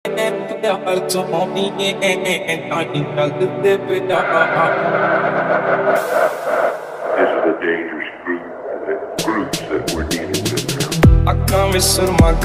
प्यार सोनिए तानी लगदे This is a dangerous group, the groups that we're dealing with now. अक्खां विच सुरमा